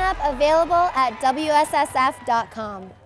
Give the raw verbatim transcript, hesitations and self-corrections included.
lineup available at W S S F dot com.